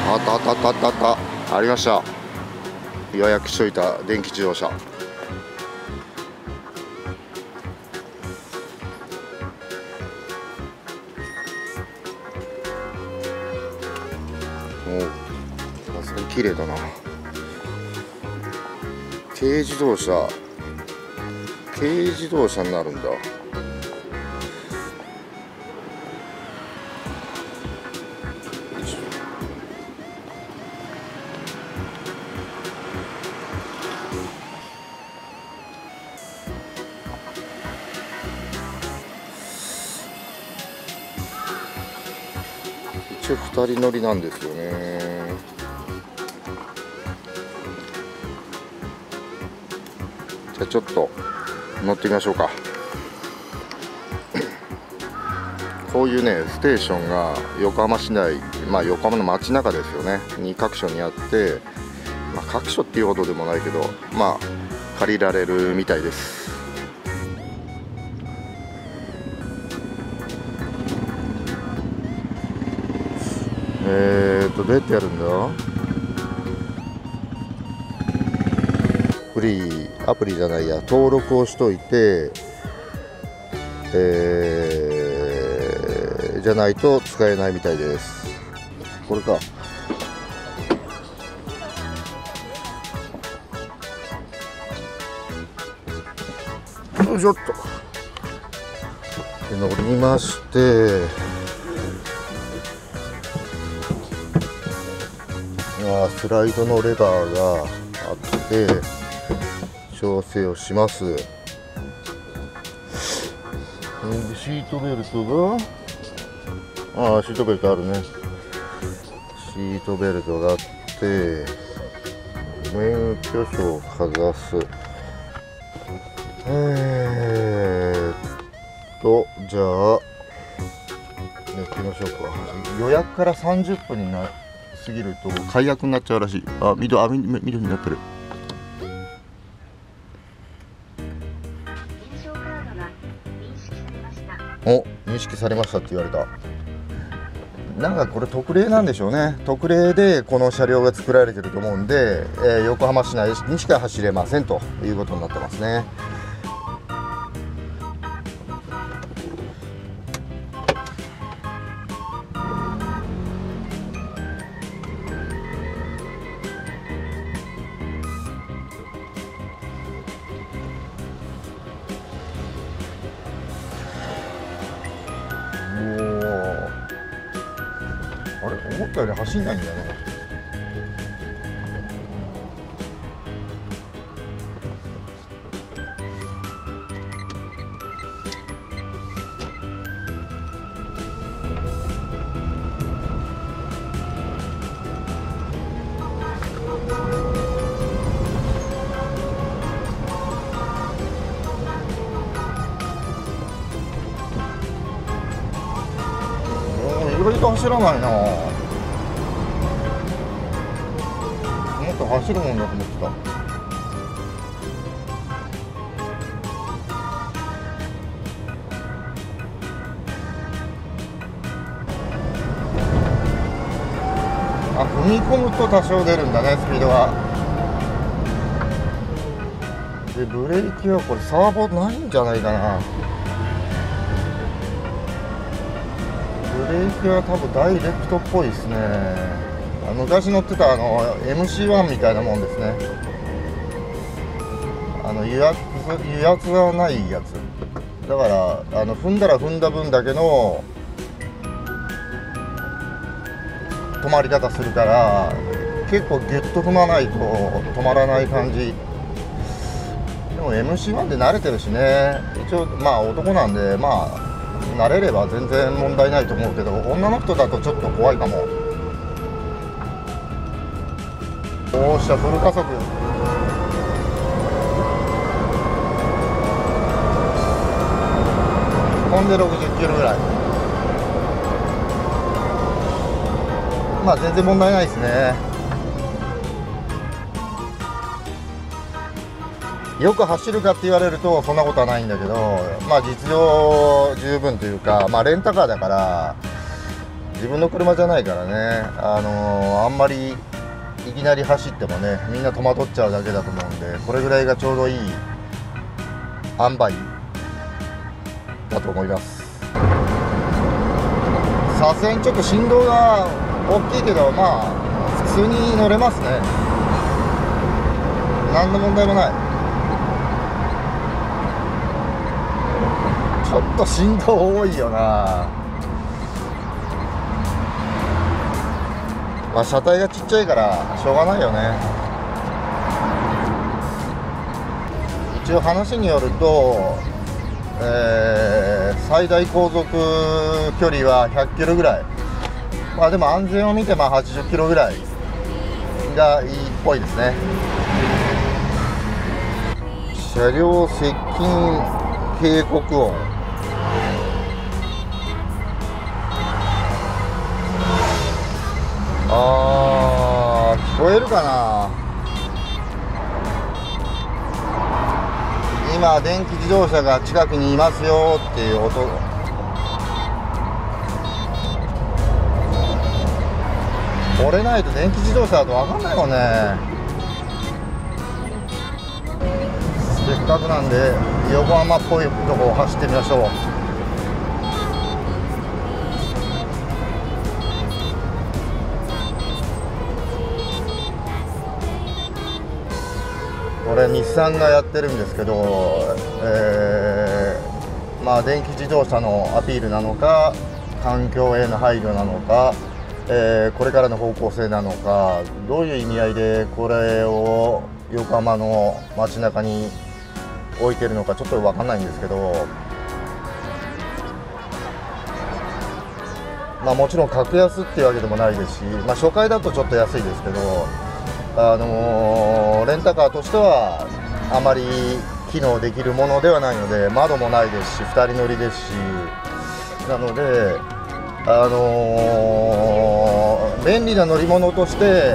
あったあったあったあったあった、ありました。予約しといた電気自動車。おお、さすがに綺麗だな。軽自動車になるんだ。一応2人乗りなんですよね。じゃあちょっと乗ってみましょうか。こういうねステーションが横浜市内、横浜の街中ですよねに各所にあって、各所っていうほどでもないけど、借りられるみたいです。どうやってやるんだ。アプリじゃないや、登録をしといて、じゃないと使えないみたいです。これか。よいしょっと。で乗りまして、スライドのレバーがあって調整をします。シートベルトがシートベルトあるね。シートベルトがあって免許証をかざす。じゃあやってみましょうか。予約から30分に過ぎると解約になっちゃうらしい。緑になってる。お、認識されましたって言われた。なんかこれ特例なんでしょうね。特例でこの車両が作られてると思うんで、横浜市内にしか走れませんということになってますね。あれ、思ったより走んないんだね。意外と走らないな。もっと走るもんだと思ってた。踏み込むと多少出るんだね、スピードが。でブレーキはこれサーボないんじゃないかな。ブレーキは多分ダイレクトっぽいですね。昔乗ってたMC1 みたいなもんですね。油圧がないやつだから踏んだら踏んだ分だけの止まり方するから結構ギュッと踏まないと止まらない感じ。でも MC1 で慣れてるしね。一応男なんで慣れれば全然問題ないと思うけど、女の人だとちょっと怖いかも。おっしゃ、フル加速。飛んで60キロぐらい。全然問題ないですね。よく走るかって言われるとそんなことはないんだけど、実用十分というか、レンタカーだから自分の車じゃないからね、あんまりいきなり走ってもね、みんな戸惑っちゃうだけだと思うんで、これぐらいがちょうどいい塩梅だと思います。さすがにちょっと振動が大きいけど、まあ普通に乗れますね。何の問題もない。ちょっと振動多いよな。まあ車体がちっちゃいからしょうがないよね。一応話によると、最大航続距離は100キロぐらい。まあでも安全を見てまあ80キロぐらいがいいっぽいですね。車両接近警告音。聞こえるかな。今電気自動車が近くにいますよっていう音。折れないと電気自動車だと分かんないもんね。せっかくなんで横浜っぽいとこを走ってみましょう。これ日産がやってるんですけど、まあ電気自動車のアピールなのか、環境への配慮なのか、これからの方向性なのか、どういう意味合いでこれを横浜の街中に置いてるのかちょっと分かんないんですけど、まあもちろん格安っていうわけでもないですし、まあ初回だとちょっと安いですけど、レンタカーとしてはあまり機能できるものではないので、窓もないですし2人乗りですし、なので便利な乗り物として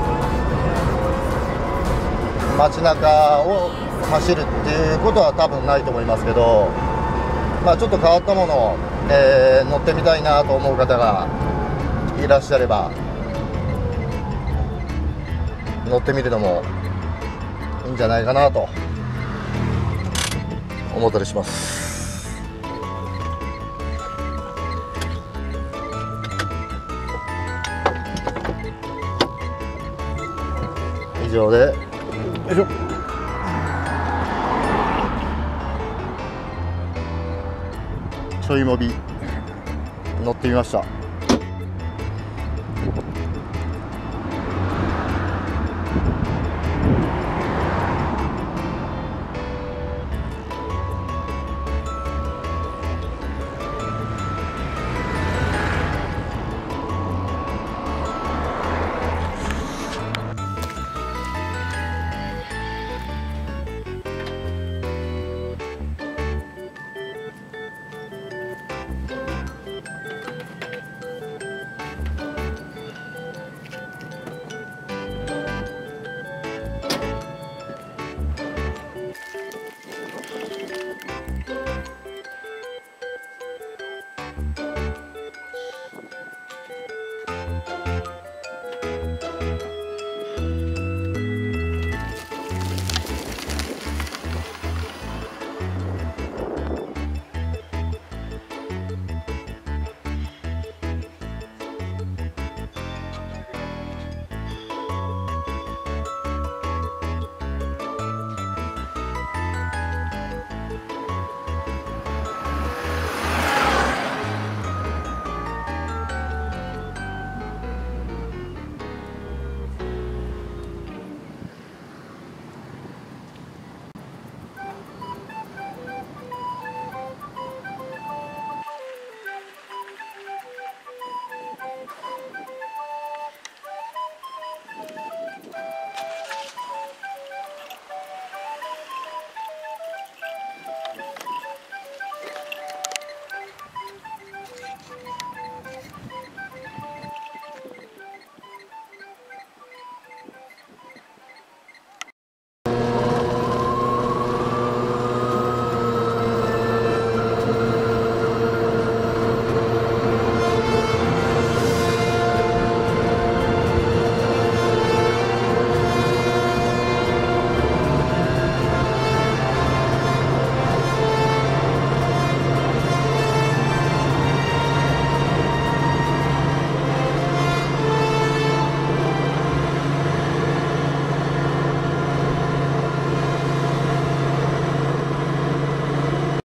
街中を走るっていうことは多分ないと思いますけど、まあちょっと変わったものを、乗ってみたいなと思う方がいらっしゃれば乗ってみるのもいいんじゃないかなと思ったりします。以上で、よいしょ。ちょいモビ乗ってみました。